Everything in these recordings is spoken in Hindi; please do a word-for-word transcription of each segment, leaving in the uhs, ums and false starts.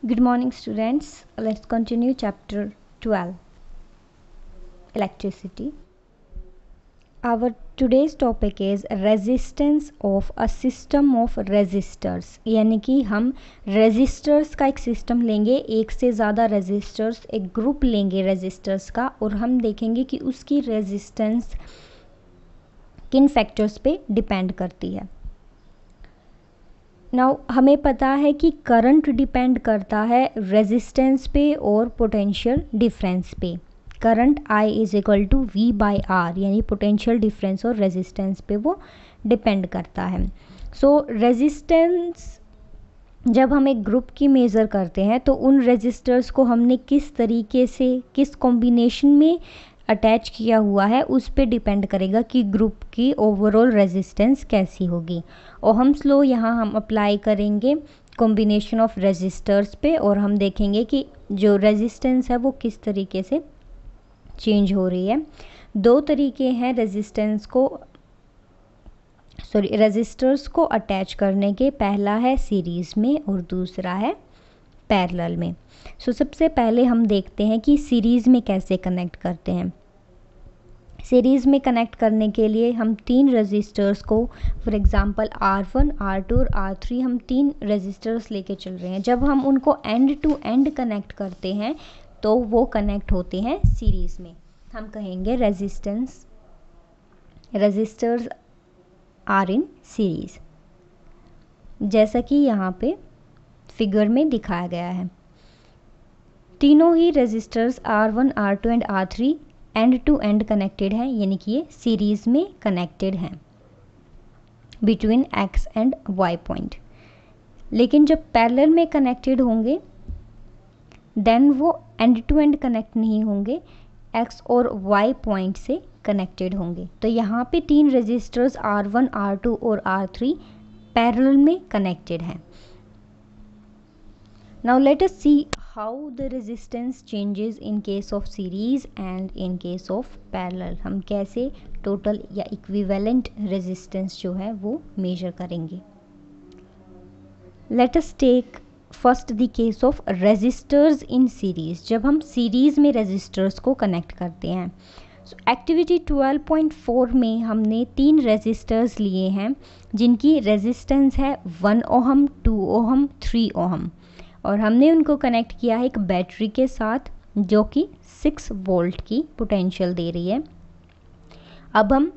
Good morning, students. Let's continue chapter twelve, electricity. Our today's topic is resistance of a system of resistors. यानी कि हम resistors का एक system लेंगे, एक से ज़्यादा resistors, एक group लेंगे resistors का, और हम देखेंगे कि उसकी resistance किन factors पे depend करती है. नाउ हमें पता है कि करंट डिपेंड करता है रेजिस्टेंस पे और पोटेंशियल डिफरेंस पे. Current I is equal to V by R, यानी पोटेंशियल डिफरेंस और रेजिस्टेंस पे वो डिपेंड करता है. सो so, रेजिस्टेंस जब हम एक ग्रुप की मेज़र करते हैं तो उन रेजिस्टर्स को हमने किस तरीके से किस कॉम्बिनेशन में अटैच किया हुआ है उस पे डिपेंड करेगा कि ग्रुप की ओवरऑल रेजिस्टेंस कैसी होगी. ओहम्स लॉ यहाँ हम अप्लाई करेंगे कॉम्बिनेशन ऑफ रेजिस्टर्स पे, और हम देखेंगे कि जो रेजिस्टेंस है वो किस तरीके से चेंज हो रही है. दो तरीके हैं रेजिस्टेंस को सॉरी रेजिस्टर्स को अटैच करने के. पहला है सीरीज़ में और दूसरा है पैरेलल में. सो so, सबसे पहले हम देखते हैं कि सीरीज़ में कैसे कनेक्ट करते हैं. सीरीज़ में कनेक्ट करने के लिए हम तीन रेजिस्टर्स को, for example R one, R two और आर थ्री, हम तीन रेजिस्टर्स लेके चल रहे हैं. जब हम उनको एंड टू एंड कनेक्ट करते हैं तो वो कनेक्ट होते हैं सीरीज़ में. हम कहेंगे resistance resistors are in series, जैसा कि यहाँ पे फिगर में दिखाया गया है. तीनों ही resistors R one, R two and R three end to end connected हैं, यानी कि ये सीरीज़ में कनेक्टेड हैं between X and Y point. लेकिन जब पैरेलल में कनेक्टेड होंगे देन वो एंड टू एंड कनेक्ट नहीं होंगे, एक्स और वाई पॉइंट से कनेक्टेड होंगे. तो यहाँ पे तीन resistors R one, R two और आर थ्री पैरेलल में कनेक्टेड हैं. Now let us see how the resistance changes in case of series and in case of parallel. हम कैसे total या equivalent resistance जो है वो measure करेंगे. Let us take first the case of resistors in series. जब हम series में resistors को connect करते हैं. So, activity twelve point four में हमने तीन resistors लिए हैं जिनकी resistance है one ohm, two ohm, three ohm, और हमने उनको कनेक्ट किया है एक बैटरी के साथ जो कि सिक्स वोल्ट की पोटेंशियल दे रही है. अब हम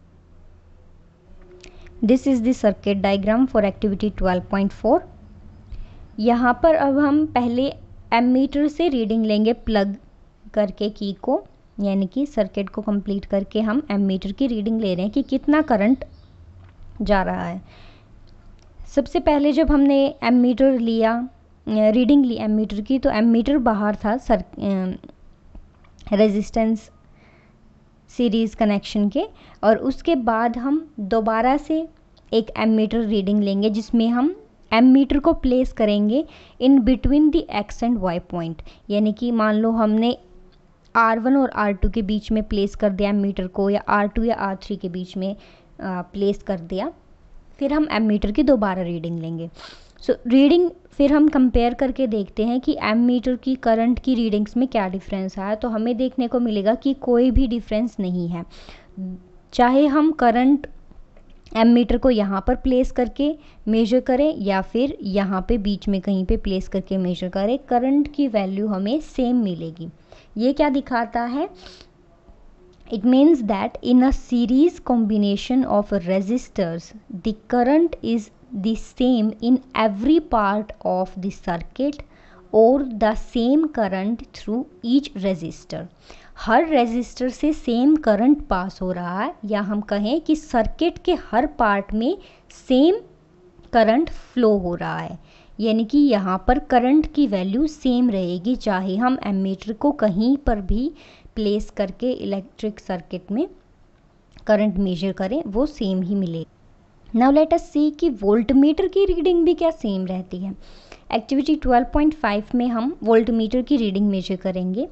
this is the circuit diagram for activity twelve point four. यहाँ पर अब हम पहले एमीटर से रीडिंग लेंगे प्लग करके की को, यानी कि सर्किट को कंप्लीट करके हम एमीटर की रीडिंग ले रहे हैं कि कितना करंट जा रहा है. सबसे पहले जब हमने एमीटर लिया रीडिंग ली एमीटर की, तो एमीटर बाहर था सर रेजिस्टेंस सीरीज़ कनेक्शन के, और उसके बाद हम दोबारा से एक एमीटर रीडिंग लेंगे जिसमें हम एमीटर को प्लेस करेंगे in between the X and Y point. यानी कि मान लो हमने आर वन और आर टू के बीच में प्लेस कर दिया एमीटर को, या आर टू या आर थ्री के बीच में आ, प्लेस कर दिया. फिर हम एमीटर की दोबारा रीडिंग लेंगे. सो so, रीडिंग फिर हम कंपेयर करके देखते हैं कि एमीटर की करंट की रीडिंग्स में क्या डिफरेंस आया. तो हमें देखने को मिलेगा कि कोई भी डिफरेंस नहीं है. चाहे हम करंट एमीटर को यहाँ पर प्लेस करके मेजर करें या फिर यहाँ पे बीच में कहीं पे प्लेस करके मेजर करें, करंट की वैल्यू हमें सेम मिलेगी. ये क्या दिखाता है? It means that in a series combination of resistors, the current is the same in every part of the circuit or the same current through each resistor. हर रेजिस्टर से सेम करंट पास हो रहा है, या हम कहें कि सर्किट के हर पार्ट में सेम करंट फ्लो हो रहा है. यानी कि यहाँ पर करंट की वैल्यू सेम रहेगी चाहे हम एमीटर को कहीं पर भी प्लेस करके इलेक्ट्रिक सर्किट में करंट मेजर करें, वो सेम ही मिलेगा. नाउ लेट अस सी कि वोल्टमीटर की रीडिंग भी क्या सेम रहती है. एक्टिविटी ट्वेल्व पॉइंट फाइव में हम वोल्टमीटर की रीडिंग मेजर करेंगे.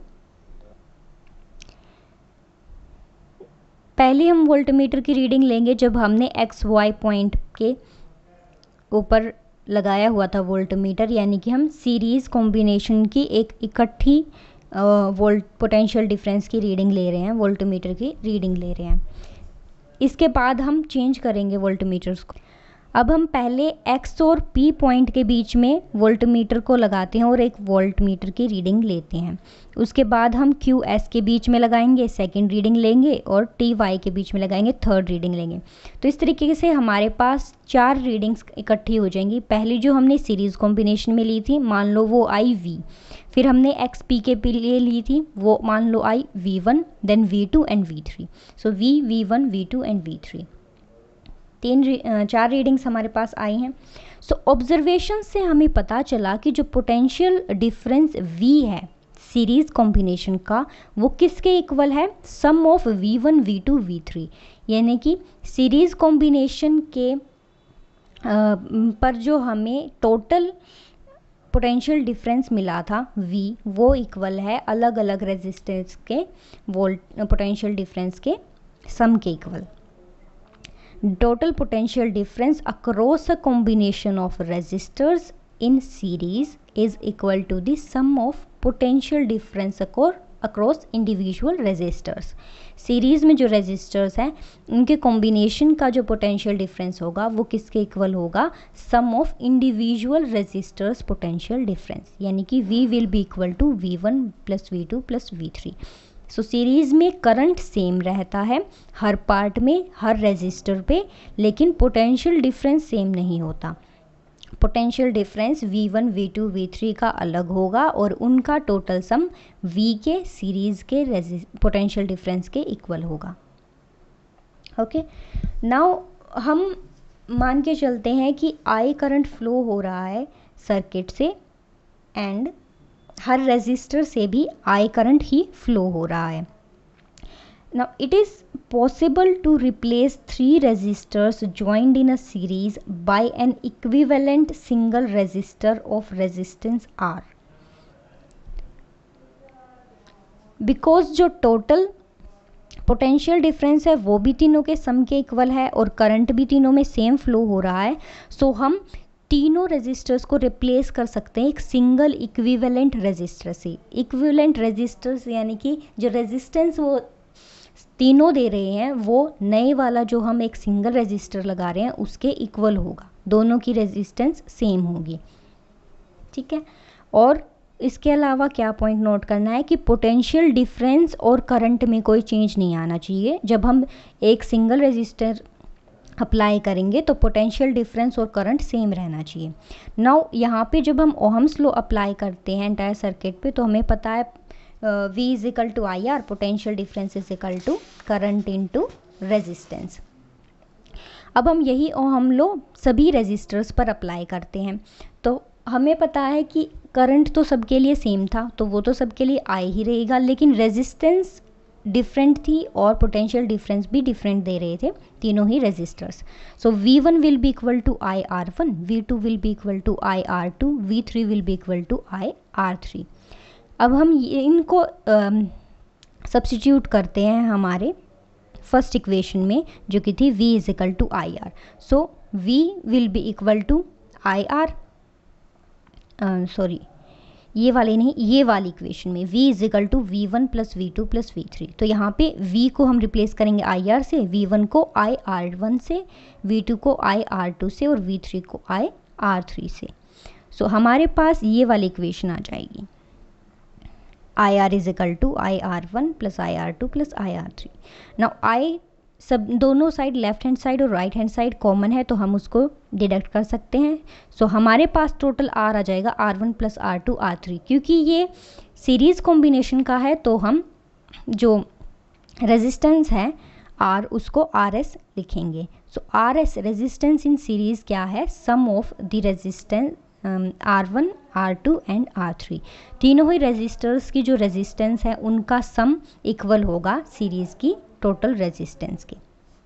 पहले हम वोल्टमीटर की रीडिंग लेंगे जब हमने एक्स वाई पॉइंट के ऊपर लगाया हुआ था वोल्टमीटर, यानी कि हम सीरीज़ कॉम्बिनेशन की एक इकट्ठी वोल्ट पोटेंशियल डिफरेंस की रीडिंग ले रहे हैं, वोल्टमीटर की रीडिंग ले रहे हैं। इसके बाद हम चेंज करेंगे वोल्टमीटर्स को। अब हम पहले एक्स और पी पॉइंट के बीच में वोल्टमीटर को लगाते हैं और एक वोल्टमीटर की रीडिंग लेते हैं। उसके बाद हम क्यू एस के बीच में लगाएंगे, सेकंड रीडिंग लेंगे, और टी वाई के बीच में लगाएंगे, थर्ड रीडिंग लेंगे। तो इस तरीके से हमारे पास चार रीडिंग्स इकट्ठी हो जाएंगी। पहली जो हमने सीरीज़ कॉम्बिनेशन में ली थी, मान लो वो आई वी, फिर हमने एक्स पी के लिए ली थी, वो मान लो I V one, then V two and V three. So V V one V two and V three, तीन चार रीडिंग्स हमारे पास आई हैं। सो ऑब्जर्वेशन से हमें पता चला कि जो पोटेंशियल डिफरेंस V है सीरीज कॉम्बिनेशन का, वो किसके इक्वल है, sum of V one V two V three, यानी कि सीरीज कॉम्बिनेशन के आ, पर जो हमें टोटल पोटेंशियल डिफरेंस मिला था V, वो इक्वल है अलग अलग रेजिस्टेंस के वोल्ट पोटेंशियल डिफरेंस के सम के equal. Total potential difference across a combination of resistors in series is equal to the sum of potential difference across individual resistors। Series में जो रेजिस्टर्स हैं उनके कॉम्बिनेशन का जो पोटेंशियल डिफरेंस होगा वो किसके इक्वल होगा, sum of individual resistors potential difference, यानी कि V will be equal to V one plus V two plus V three. So series में करंट सेम रहता है हर पार्ट में, हर रेजिस्टर पे, लेकिन पोटेंशियल डिफरेंस सेम नहीं होता। Potential difference V one V two V three का अलग होगा और उनका टोटल सम V के सीरीज़ के पोटेंशियल डिफरेंस के इक्वल होगा। ओके, नाउ हम मान के चलते हैं कि I करंट फ्लो हो रहा है सर्किट से एंड हर रेजिस्टर से भी I करंट ही फ्लो हो रहा है। Now it is possible to replace three resistors joined in a series by an equivalent single resistor of resistance R, because जो टोटल पोटेंशियल डिफरेंस है वो भी तीनों के सम के इक्वल है और करंट भी तीनों में सेम फ्लो हो रहा है। सो so हम तीनों रेजिस्टर्स को रिप्लेस कर सकते हैं एक सिंगल इक्विवेलेंट रेजिस्टर से। इक्विवेलेंट रेजिस्टर्स यानी कि जो रेजिस्टेंस वो तीनों दे रहे हैं वो नए वाला जो हम एक सिंगल रेजिस्टर लगा रहे हैं उसके इक्वल होगा, दोनों की रेजिस्टेंस सेम होगी। ठीक है, और इसके अलावा क्या पॉइंट नोट करना है कि पोटेंशियल डिफरेंस और करंट में कोई चेंज नहीं आना चाहिए। जब हम एक सिंगल रेजिस्टर अप्लाई करेंगे तो पोटेंशियल डिफरेंस और करंट सेम रहना चाहिए। नाउ यहाँ पे जब हम ओहम्स लॉ अप्लाई करते हैं एंटायर सर्किट पे तो हमें पता है V is equal to I R, potential difference is equal to current into resistance. अब हम यही ओहम लॉ सभी रेजिस्टर्स पर अप्लाई करते हैं तो हमें पता है कि करंट तो सबके लिए सेम था तो वो तो सबके लिए आई ही रहेगा, लेकिन रेजिस्टेंस डिफरेंट थी और पोटेंशियल डिफरेंस भी डिफरेंट दे रहे थे तीनों ही resistors. So V one will be equal to I R one, V two will be equal to I R two, V three will be equal to I R three. अब हम इनको सब्स्टिट्यूट uh, करते हैं हमारे फर्स्ट इक्वेशन में जो कि थी V is equal to I R. So V will be equal to I R, sorry ये वाली नहीं, ये वाली इक्वेशन में V is equal to V one plus V two plus V three. तो यहाँ पे V को हम रिप्लेस करेंगे आई आर से, वी वन को आई आर वन से, वी टू को आई आर टू से और वी थ्री को आई आर थ्री से। सो so, हमारे पास ये वाली इक्वेशन आ जाएगी, I R is equal to I R one plus I R two plus I R three. Now I सब दोनों साइड लेफ्ट हैंड साइड और राइट हैंड साइड कॉमन है तो हम उसको डिडक्ट कर सकते हैं। सो so, हमारे पास टोटल आर आ जाएगा R one plus R two R three. क्योंकि ये सीरीज़ कॉम्बिनेशन का है तो हम जो रेजिस्टेंस है आर उसको आर एस लिखेंगे। So R S resistance in series क्या है, sum of the resistance R one R two and R three. तीनों ही रेजिस्टर्स की जो रेजिस्टेंस है उनका सम इक्वल होगा सीरीज़ की टोटल रेजिस्टेंस की।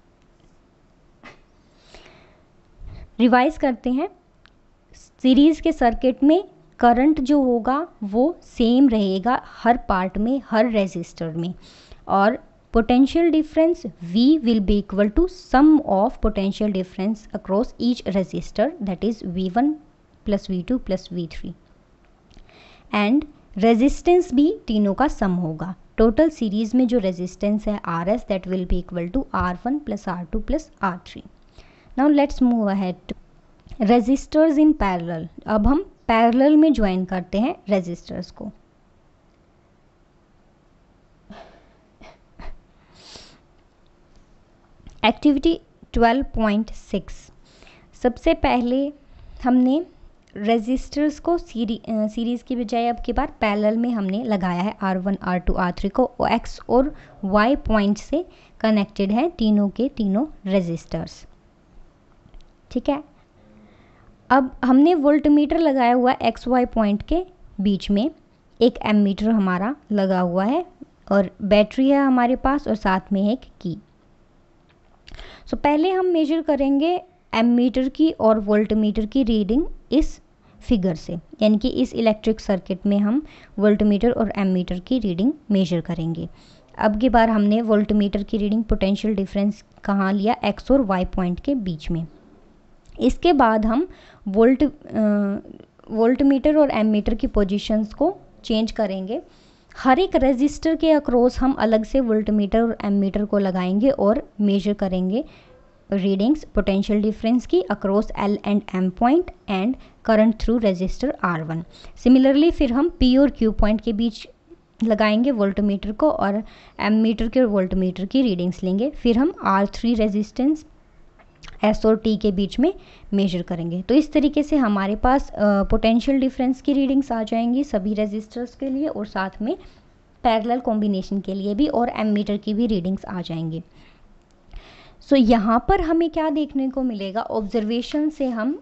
रिवाइज करते हैं, सीरीज़ के सर्किट में करंट जो होगा वो सेम रहेगा हर पार्ट में, हर रेजिस्टर में, और potential difference V will be equal to sum of potential difference across each resistor, that is V one plus V two plus V three, and resistance भी तीनों का सम होगा। टोटल सीरीज में जो रेजिस्टेंस है R S that will be equal to R one plus R two plus R three. Now let's move ahead to resistors in parallel. अब हम पैरेलल में ज्वाइन करते हैं रेजिस्टर्स को। एक्टिविटी ट्वेल्व पॉइंट सिक्स, सबसे पहले हमने रेजिस्टर्स को सीरी सीरीज़ की बजाय अब की बार पैरेलल में हमने लगाया है। R one R two R three को एक्स और वाई पॉइंट से कनेक्टेड है तीनों के तीनों रेजिस्टर्स, ठीक है। अब हमने वोल्टमीटर लगाया हुआ है एक्स वाई पॉइंट के बीच में, एक एमीटर हमारा लगा हुआ है और बैटरी है हमारे पास और साथ में एक की। सो so, पहले हम मेजर करेंगे एमीटर की और वोल्टमीटर की रीडिंग इस फिगर से, यानी कि इस इलेक्ट्रिक सर्किट में हम वोल्टमीटर और एमीटर की रीडिंग मेजर करेंगे। अब की बार हमने वोल्टमीटर की रीडिंग पोटेंशियल डिफरेंस कहाँ लिया, एक्स और वाई पॉइंट के बीच में। इसके बाद हम वोल्ट वोल्टमीटर और एमीटर की पोजीशंस को चेंज करेंगे। हर एक रेजिस्टर के अक्रॉस हम अलग से वोल्टमीटर और एमीटर को लगाएंगे और मेजर करेंगे रीडिंग्स पोटेंशियल डिफरेंस की across L and M point and current through resistor R one. Similarly फिर हम पी और क्यू पॉइंट के बीच लगाएंगे वोल्टमीटर को और एमीटर के और वोल्टमीटर की रीडिंग्स लेंगे। फिर हम आर थ्री रेजिस्टेंस एस और टी के बीच में मेजर करेंगे। तो इस तरीके से हमारे पास पोटेंशियल डिफरेंस की रीडिंग्स आ जाएंगी सभी रेजिस्टर्स के लिए और साथ में पैरेलल कॉम्बिनेशन के लिए भी, और एमीटर की भी रीडिंग्स आ जाएंगी। सो so, यहाँ पर हमें क्या देखने को मिलेगा, ऑब्जर्वेशन से हम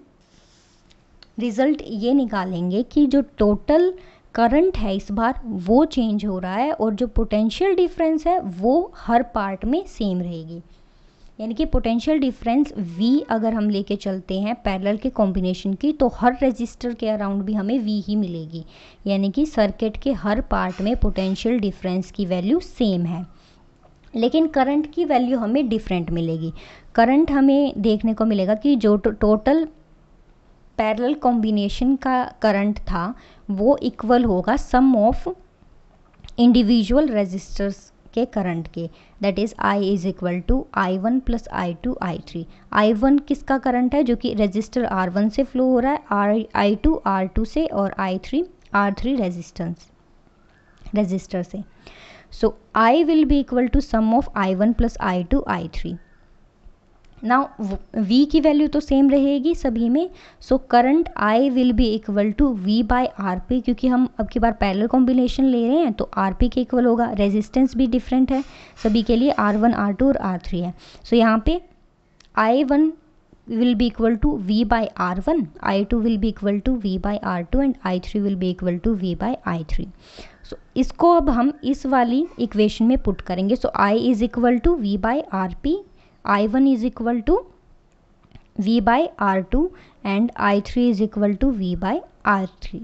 रिजल्ट ये निकालेंगे कि जो टोटल करंट है इस बार वो चेंज हो रहा है और जो पोटेंशियल डिफरेंस है वो हर पार्ट में सेम रहेगी। यानी कि पोटेंशियल डिफरेंस V अगर हम लेके चलते हैं पैरेलल के कॉम्बिनेशन की तो हर रेजिस्टर के अराउंड भी हमें V ही मिलेगी, यानी कि सर्किट के हर पार्ट में पोटेंशियल डिफरेंस की वैल्यू सेम है, लेकिन करंट की वैल्यू हमें डिफरेंट मिलेगी। करंट हमें देखने को मिलेगा कि जो टोटल पैरेलल कॉम्बिनेशन का करंट था वो इक्वल होगा सम ऑफ इंडिविजुअल रेजिस्टर्स के करंट के, that is I is equal to I one plus I two I three. I one किसका करंट है, जो कि रेजिस्टर आर वन से फ्लो हो रहा है, or I two R two से और I three R three resistance resistor से। So I will be equal to sum of I one plus I two I three. Now V की वैल्यू तो सेम रहेगी सभी में, so current I will be equal to V by R P, क्योंकि हम अब की बार पैरेलल कॉम्बिनेशन ले रहे हैं तो R P के इक्वल होगा। रेजिस्टेंस भी डिफरेंट है सभी के लिए, आर वन आर टू और आर थ्री है। सो so, यहाँ पे I one will be equal to V by R one, I two will be equal to V by R two and I three will be equal to V by I three. So इसको अब हम इस वाली इक्वेशन में पुट करेंगे। So I is equal to V by R P, I one is equal to V by R two and I three is equal to V by R three.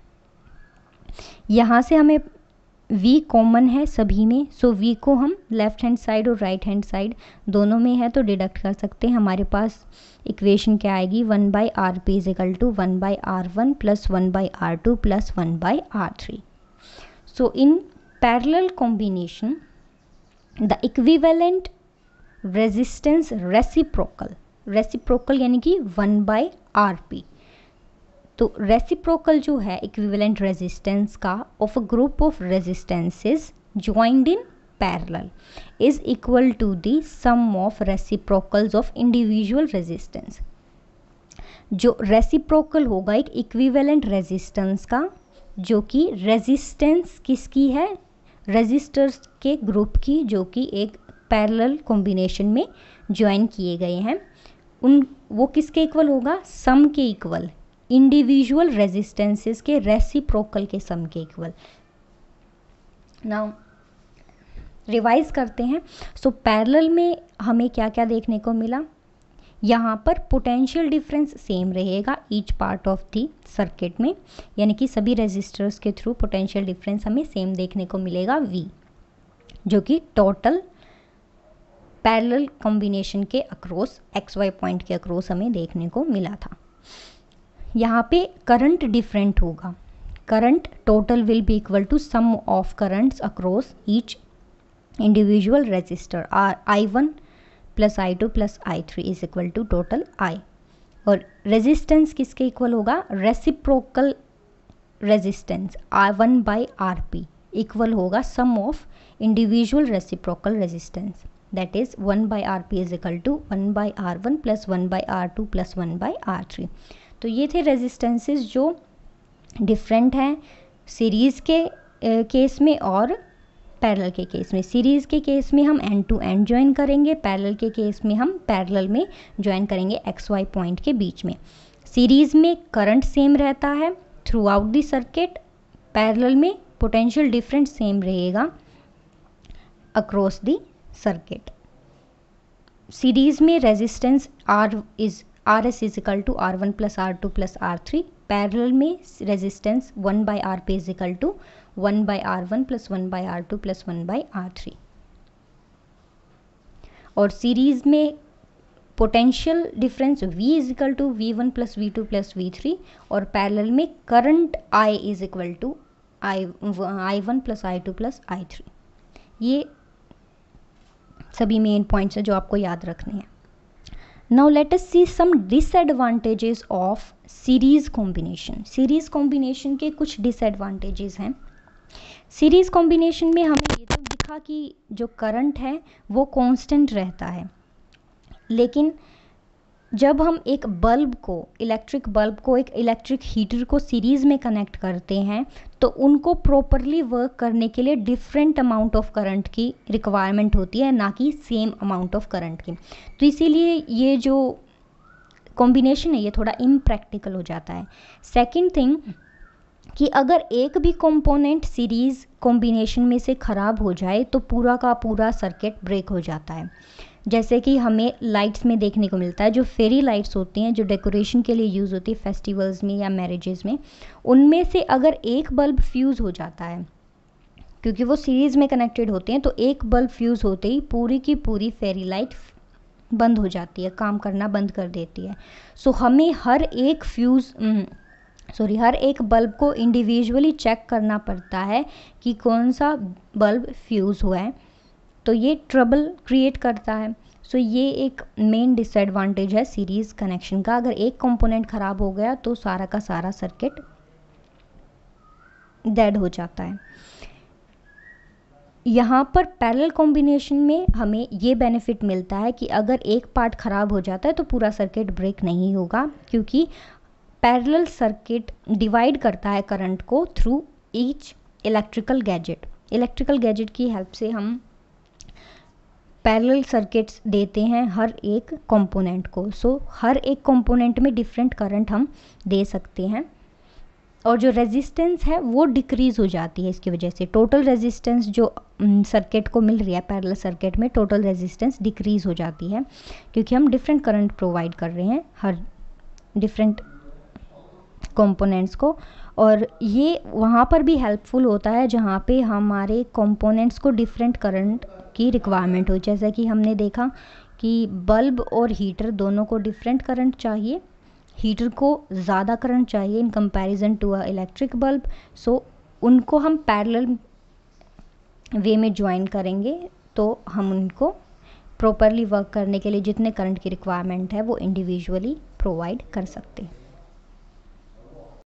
यहाँ से हमें V कॉमन है सभी में, सो so V को हम लेफ्ट हैंड साइड और राइट हैंड साइड दोनों में है तो डिडक्ट कर सकते हैं। हमारे पास इक्वेशन क्या आएगी, one by R P is equal to one by R one plus one by R two plus one by R three. So in parallel combination the equivalent resistance reciprocal, reciprocal यानी कि वन बाई आर पी। तो रेसिप्रोकल जो है इक्विवेलेंट रेजिस्टेंस का of a group of resistances joined in parallel is equal to the sum of reciprocals of individual resistance. जो रेसिप्रोकल होगा एक इक्विवेलेंट रेजिस्टेंस का, जो कि रेजिस्टेंस किसकी है, रेजिस्टर्स के ग्रुप की, जो कि एक पैरेलल कॉम्बिनेशन में ज्वाइन किए गए हैं, उन वो किसके इक्वल होगा, सम के इक्वल, इंडिविजुअल रेजिस्टेंसेस के रेसिप्रोकल के सम के इक्वल। नाउ रिवाइज करते हैं। सो so, पैरेलल में हमें क्या क्या देखने को मिला, यहाँ पर पोटेंशियल डिफरेंस सेम रहेगा each part of the circuit में, यानी कि सभी रेजिस्टर्स के थ्रू पोटेंशियल डिफरेंस हमें सेम देखने को मिलेगा V, जो कि टोटल पैरेलल कॉम्बिनेशन के अक्रॉस एक्स वाई पॉइंट के अक्रॉस हमें देखने को मिला था। यहाँ पे करंट डिफरेंट होगा, current total will be equal to sum of currents across each individual resistor, or I one plus I two plus I three is equal to total I. और रेजिस्टेंस किसके इक्वल होगा, reciprocal resistance R one by R P equal होगा sum of individual reciprocal resistance, that is one by R P is equal to one by R one plus one by R two plus one by R three. तो ये थे रेजिस्टेंसेस जो डिफरेंट हैं सीरीज़ के केस में और पैरेलल के केस में। सीरीज़ के केस में हम एंड टू एंड ज्वाइन करेंगे, पैरेलल के केस में हम पैरेलल में ज्वाइन करेंगे एक्स वाई पॉइंट के बीच में। सीरीज़ में करंट सेम रहता है throughout the circuit, parallel में पोटेंशियल डिफरेंस सेम रहेगा अक्रॉस द सर्किट। सीरीज़ में resistance R is R S is equal to R one plus R two plus R three, parallel में resistance one by R P is equal to one by R one plus one by R two plus one by R three. और सीरीज में potential difference V is equal to V one plus V two plus V three, और पैरेलल में current I is equal to I I one plus I two plus I three. ये सभी मेन पॉइंट्स हैं जो आपको याद रखने हैं। Now let us see some disadvantages of series combination. Series combination के कुछ डिसएडवांटेजेस हैं। सीरीज कॉम्बिनेशन में हमें ये तो दिखा कि जो करंट है वो कांस्टेंट रहता है, लेकिन जब हम एक बल्ब को इलेक्ट्रिक बल्ब को एक इलेक्ट्रिक हीटर को सीरीज़ में कनेक्ट करते हैं तो उनको प्रॉपरली वर्क करने के लिए डिफरेंट अमाउंट ऑफ करंट की रिक्वायरमेंट होती है, ना कि सेम अमाउंट ऑफ करंट की। तो इसीलिए ये जो कॉम्बिनेशन है ये थोड़ा इम्प्रैक्टिकल हो जाता है। सेकंड थिंग कि अगर एक भी कंपोनेंट सीरीज़ कॉम्बिनेशन में से ख़राब हो जाए तो पूरा का पूरा सर्किट ब्रेक हो जाता है। जैसे कि हमें लाइट्स में देखने को मिलता है, जो फेरी लाइट्स होती हैं जो डेकोरेशन के लिए यूज़ होती है फेस्टिवल्स में या मैरिजेस में, उनमें से अगर एक बल्ब फ्यूज़ हो जाता है, क्योंकि वो सीरीज़ में कनेक्टेड होते हैं, तो एक बल्ब फ्यूज़ होते ही पूरी की पूरी फेरी लाइट बंद हो जाती है, काम करना बंद कर देती है। सो हमें हर एक फ्यूज़ सॉरी हर एक बल्ब को इंडिविजुअली चेक करना पड़ता है कि कौन सा बल्ब फ्यूज़ हुआ है, तो ये ट्रबल क्रिएट करता है। सो so, ये एक मेन डिसएडवांटेज है सीरीज़ कनेक्शन का। अगर एक कंपोनेंट ख़राब हो गया तो सारा का सारा सर्किट डेड हो जाता है। यहाँ पर पैरेलल कॉम्बिनेशन में हमें ये बेनिफिट मिलता है कि अगर एक पार्ट ख़राब हो जाता है तो पूरा सर्किट ब्रेक नहीं होगा, क्योंकि पैरेलल सर्किट डिवाइड करता है करंट को through each electrical gadget. Electrical gadget की हेल्प से हम पैरेलल सर्किट्स देते हैं हर एक कंपोनेंट को। सो so, हर एक कंपोनेंट में डिफरेंट करंट हम दे सकते हैं, और जो रेजिस्टेंस है वो डिक्रीज़ हो जाती है इसकी वजह से। टोटल रेजिस्टेंस जो सर्किट को मिल रही है पैरेलल सर्किट में, टोटल रेजिस्टेंस डिक्रीज़ हो जाती है, क्योंकि हम डिफरेंट करंट प्रोवाइड कर रहे हैं हर डिफरेंट कंपोनेंट्स को। और ये वहाँ पर भी हेल्पफुल होता है जहाँ पे हमारे कंपोनेंट्स को डिफरेंट करंट की रिक्वायरमेंट हो। जैसा कि हमने देखा कि बल्ब और हीटर दोनों को डिफरेंट करंट चाहिए, हीटर को ज़्यादा करंट चाहिए in comparison to a electric bulb. So उनको हम पैरेलल वे में ज्वाइन करेंगे तो हम उनको प्रॉपरली वर्क करने के लिए जितने करंट की रिक्वायरमेंट है वो इंडिविजुअली प्रोवाइड कर सकते हैं।